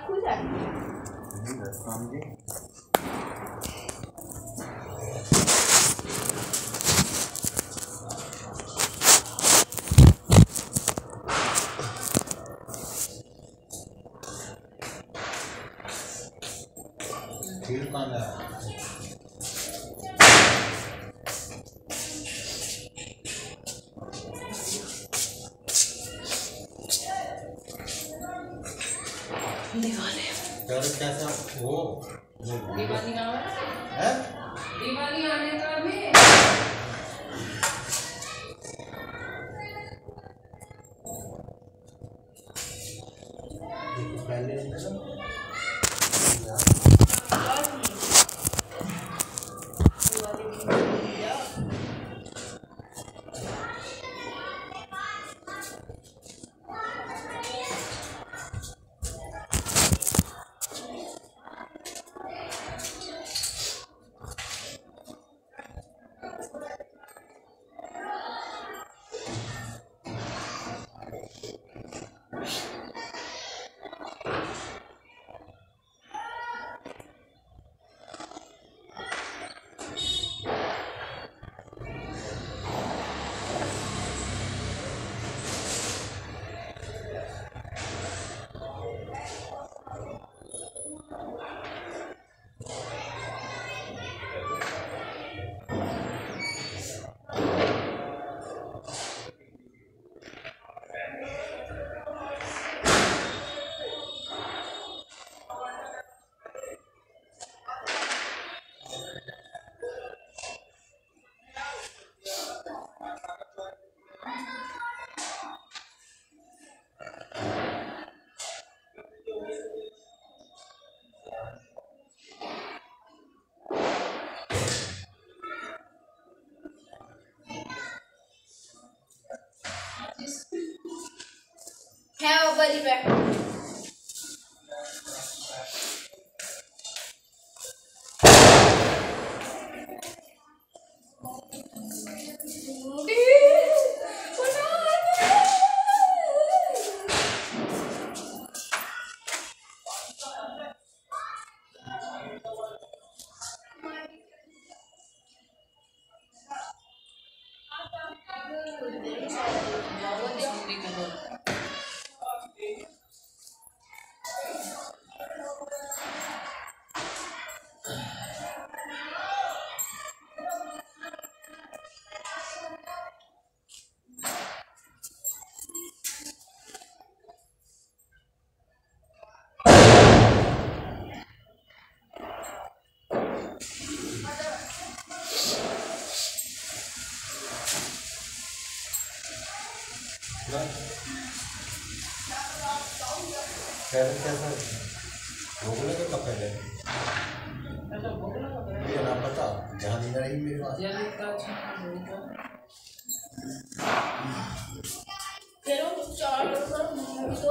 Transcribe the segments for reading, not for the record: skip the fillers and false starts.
खुश है ठीक है कैसा वो दिवाली का है दिवाली आने का भी पहले है वो बड़ी पे कैसा भोग लगे कब पहले ये नाम पता जहाँ नहीं रही मेरे पास चलो चार तो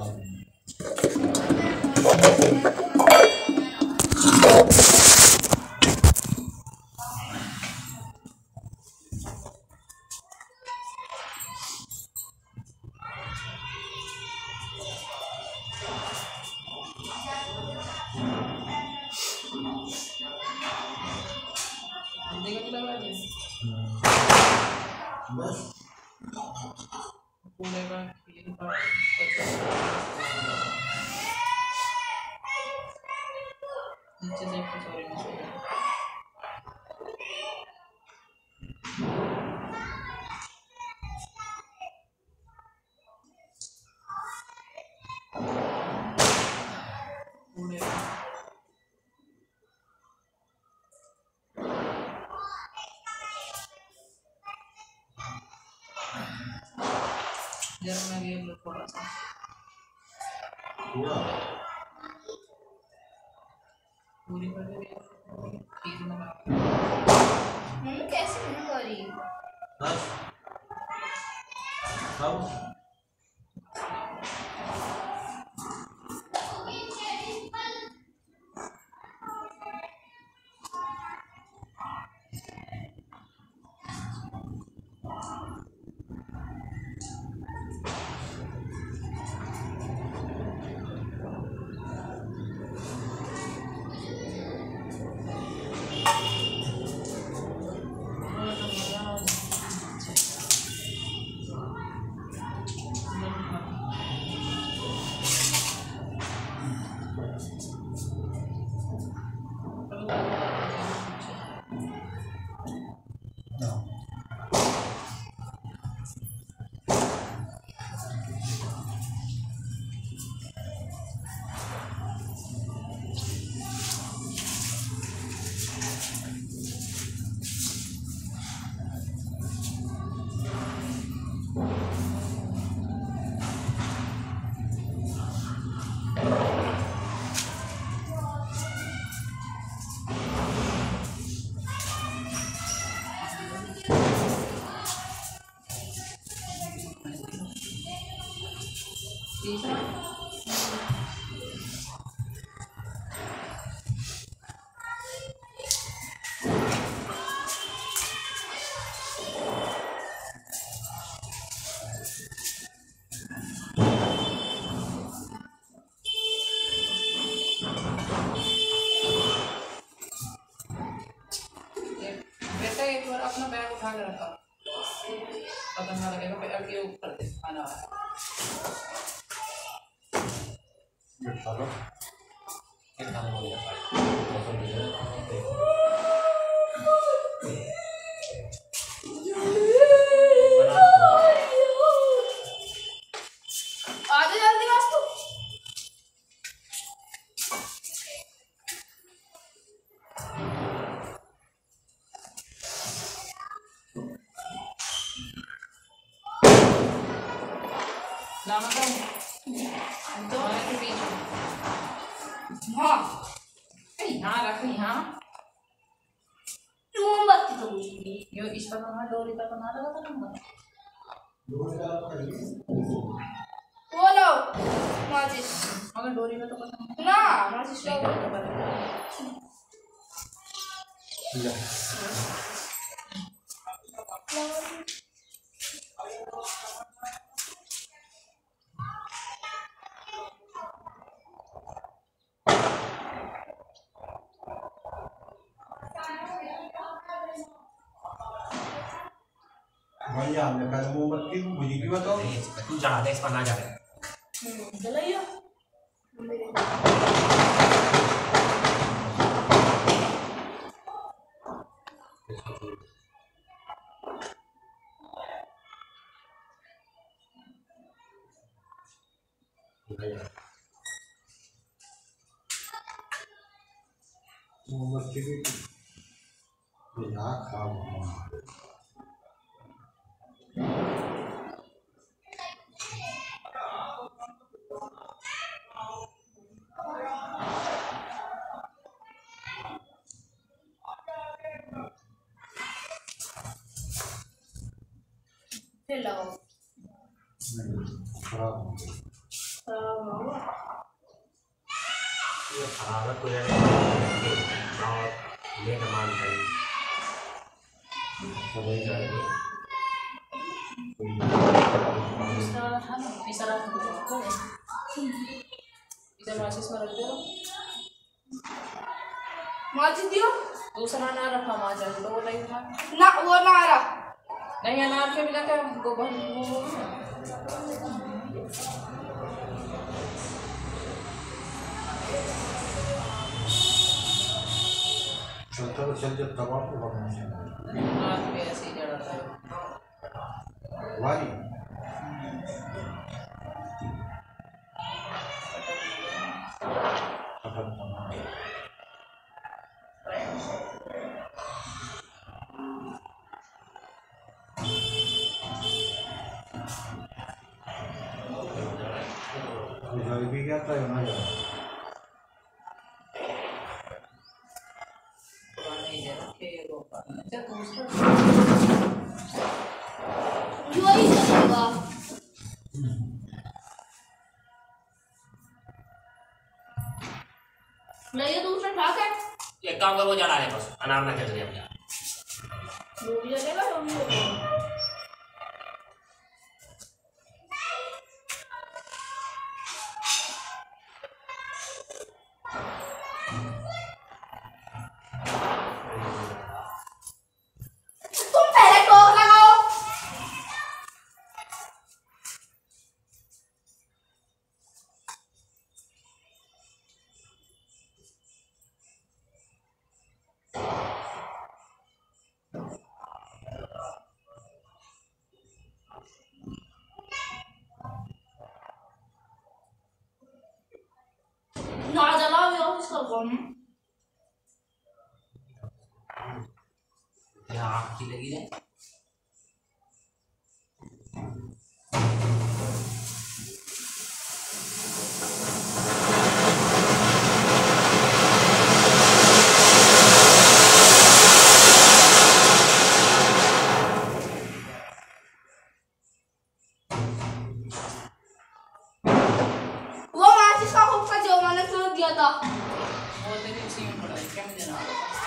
बस पूरे का नीचे से जरा मैं ये लो थोड़ा सा पूरी कर दे खीर में कैसे नहीं करी बस अब उठा के रखा, पता ना लगेगा। फिर अब ये ऊपर दे खाना खा लो कितना बोल रहा है आजा जल्दी वास्तु लाना था तो है कि बीच हाँ यहाँ रख यहाँ मोमबत्ती तो मुझे यो इसका तो ना डोरी का तो ना लगा था नंबर वो लो माचिस मगर डोरी में तो पता ना माचिस लो ले भैया हमने कहा मोमबत्ती मुझे भी बताओ तू जा दे इसका ना जा रहे जलाइयो मोमबत्ती भी बिना खाओ फिर लगाओ खराब हो गई ये हरारत हो जाए और ये नमान है समझ जाएगी दूसरा वाला था ना तीसरा रख दो इधर माचिस में रख दो माचिस दियो दूसरा ना रखा माचा तो वो नहीं था ना वो ना आ रहा नहीं अनार के मिला क्या गोबर वो चलता तो चल जब दबा तो भगवान से अनार पे ऐसे ही जड़ा था वाली भी क्या था ना यार नहीं दे रखे वो अच्छा दूसरा जो ही चलेगा नहीं ये दूसरा ठाक है एक काम कर वो जला रहे बस अनार ना चल रहे वो भी चलेगा वो भी चलेगा ना जलाओ ये इसका कौन यहाँ आग की लगी है वो माचिस का हुक्का जो मैंने शुरू किया था वो तेरी उसी में पड़ा है क्या मुझे ना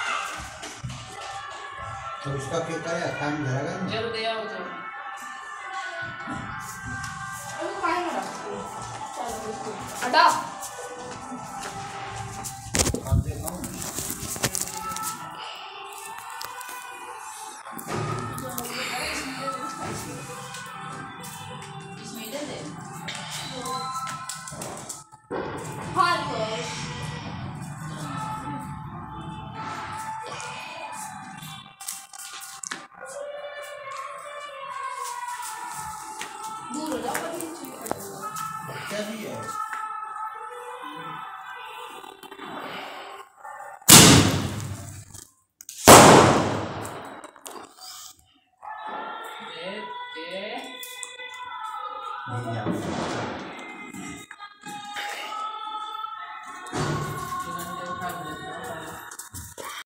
तो इसका क्या करें टाइम धरेगा ना जरूर दे आओ जरूर अभी खाए ना चलो हटा आप देखो आज